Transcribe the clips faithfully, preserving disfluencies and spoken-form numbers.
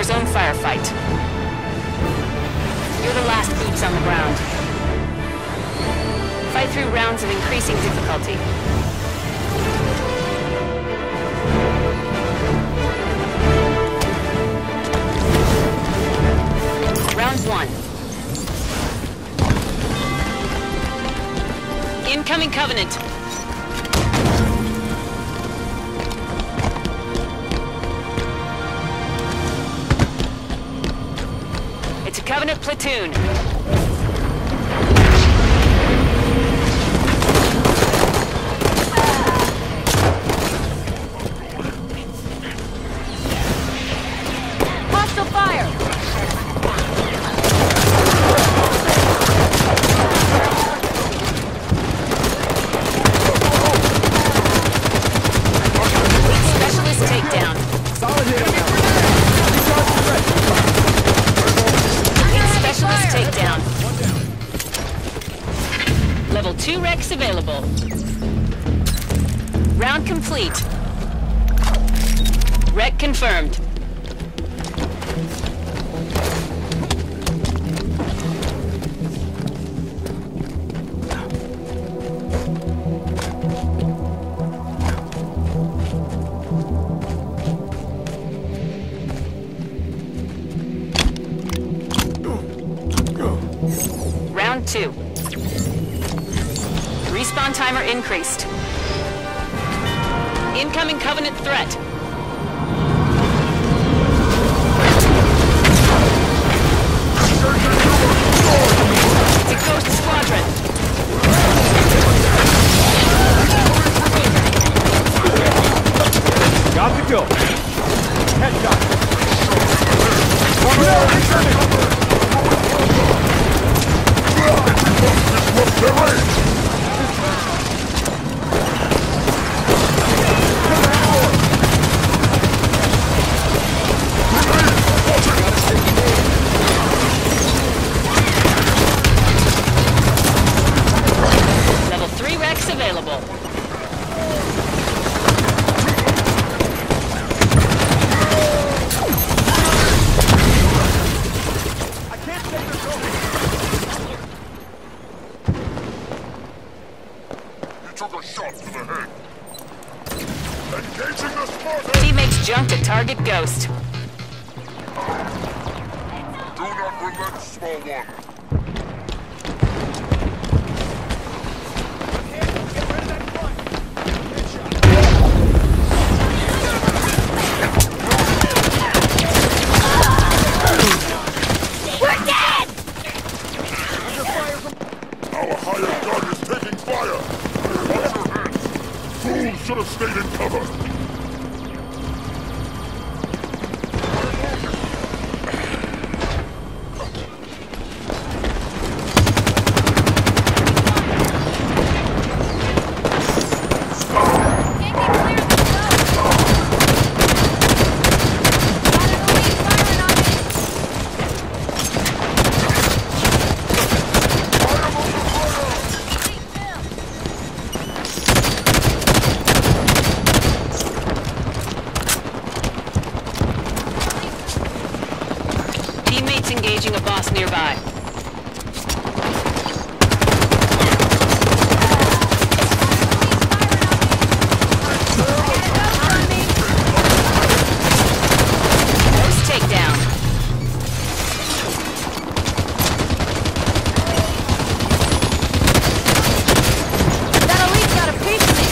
Warzone firefight. You're the last boots on the ground. Fight through rounds of increasing difficulty. Round one. Incoming Covenant. It's a Covenant platoon. Hostile fire! Specialist takedown. Solid hit. Specialist takedown. Level two Rex available. Round complete. Wreck confirmed. Round two. Respawn timer increased. Incoming Covenant threat. It's a Ghost Squadron. Got the kill. Headshot. Level three Rex available. Took a shot to the head. Engaging the Spartan! Teammates jumped at target Ghost. Do not relent, small one. We're dead! Our hired gun is taking fire! Watch your hands! Fools should have stayed in cover! Teammates engaging a boss nearby. Ghost takedown. That elite got a piece of me!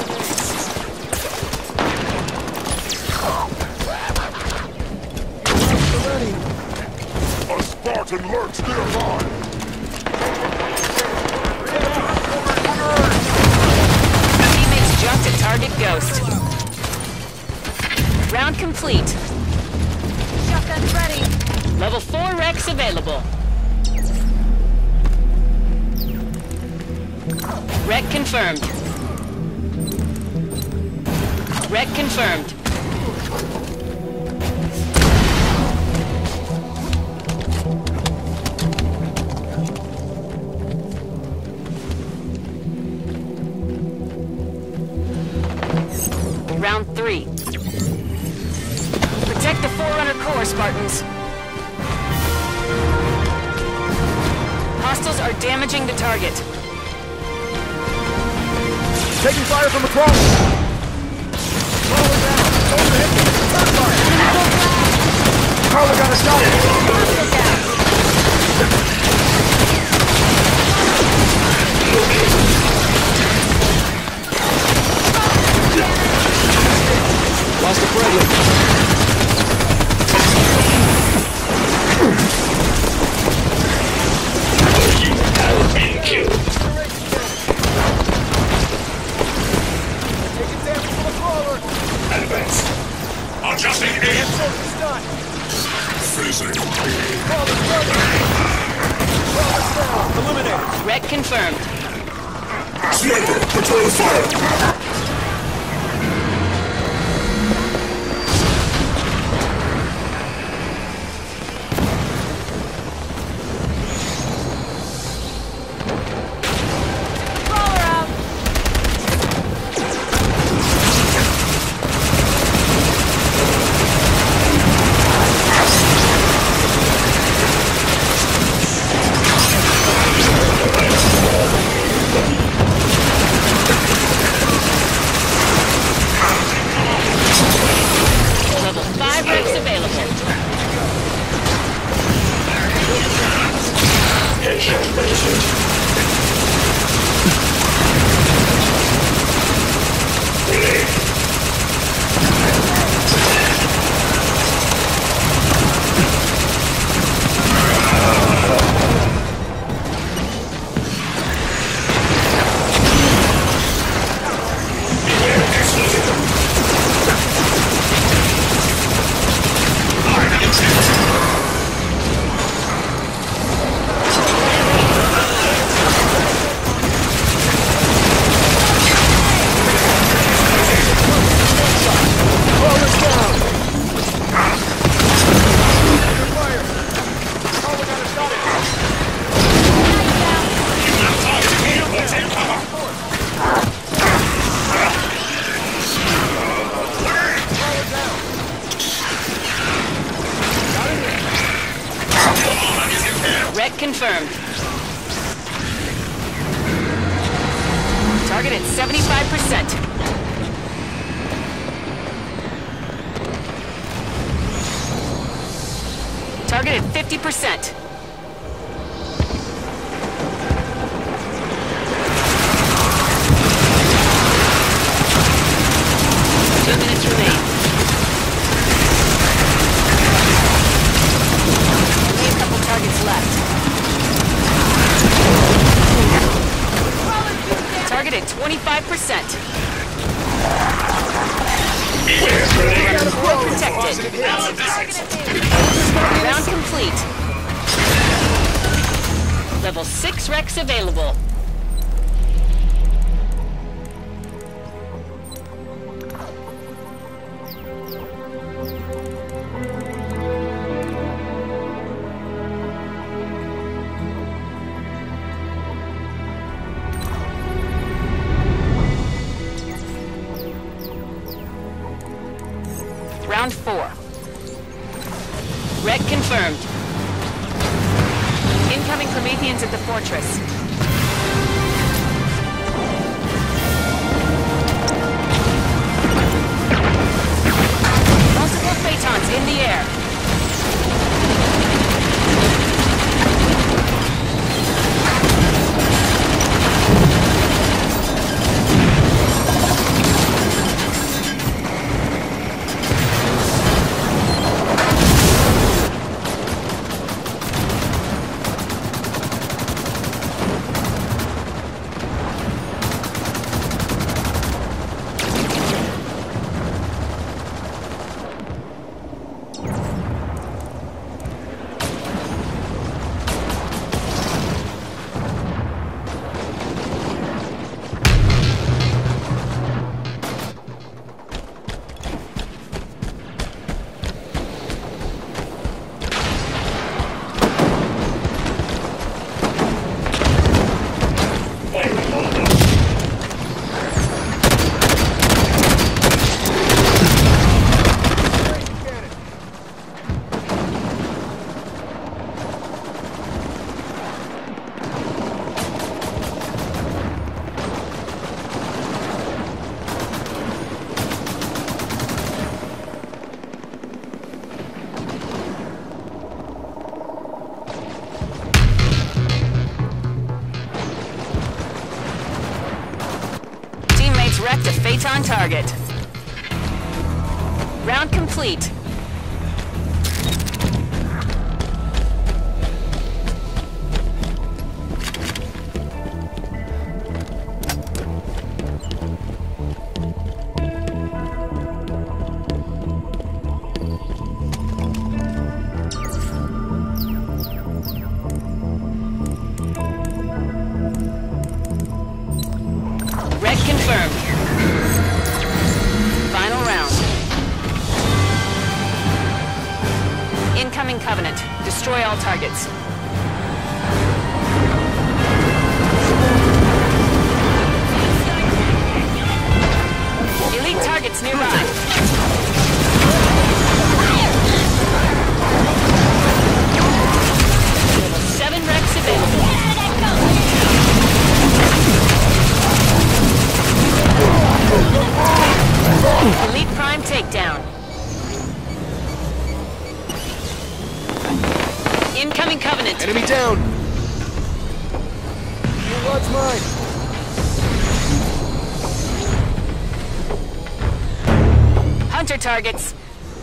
A Spartan lurks nearby! Teammates jumped at target Ghost. Round complete. Shotgun's ready! Level four Rex available. Wreck confirmed. Wreck confirmed. Round three. Protect the Forerunner core more, Spartans. Hostiles are damaging the target. Taking fire from across. Crawler down. Overhead. Turn fire. Crawler got a shot. Lost a friendly. You have been killed. Taking damage from a crawler. Advance. Adjusting aim. Soldiers done. Phasing. Crawler's running. Crawler's down. Eliminated. Wreck confirmed. Sniper, return fire. Crawler out. Level five wrecks available. Headshot registered. Grenade. Beware explosive. Crawler's down. Under fire. Crawler got a shot at him. Crawler down. Got him. Wreck confirmed. Target at seventy-five percent. Target at fifty percent. Two minutes remain. Only a couple targets left. Target at twenty-five percent. Beware grenade. Protected. Round complete. Level six wrecks available. Round four. Wreck confirmed. Incoming Prometheans at the fortress. Wait on target. Round complete. Red confirmed. Final round. Incoming Covenant. Destroy all targets. Elite targets nearby. Seven wrecks available. Elite Prime takedown. Incoming Covenant. Enemy down! Your rod's mine! Hunter targets.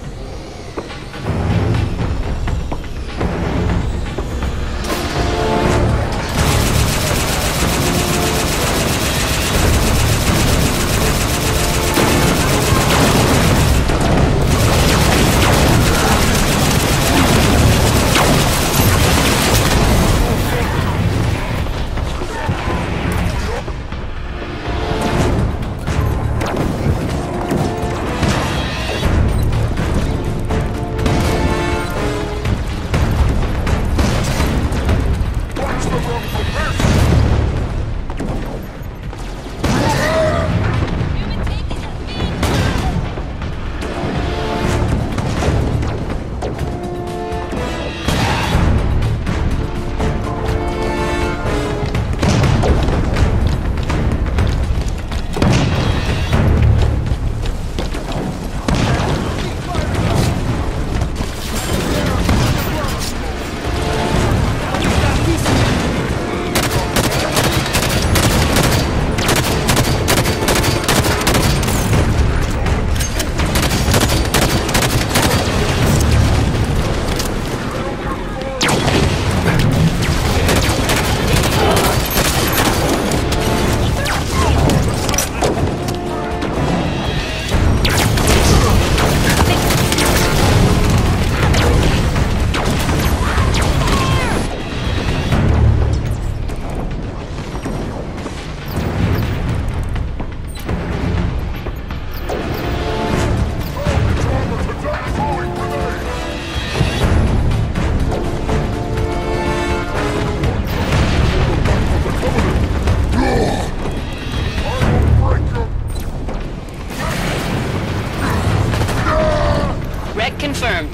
Confirmed.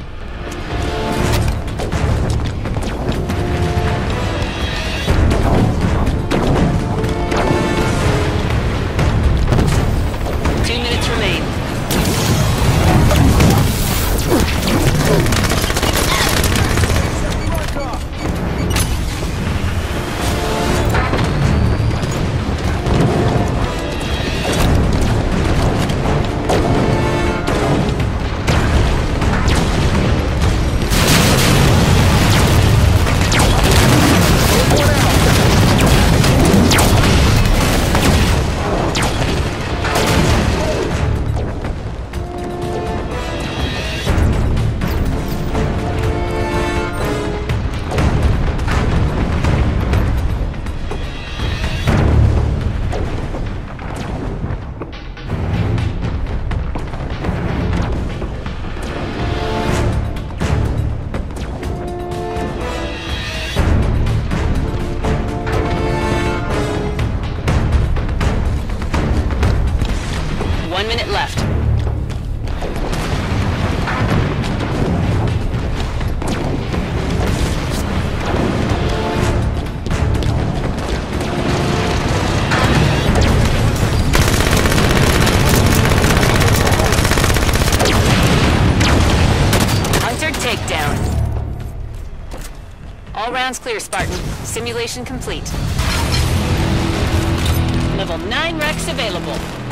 Two minutes remain. One minute left. Hunter takedown. All rounds clear, Spartan. Simulation complete. Level nine wrecks available.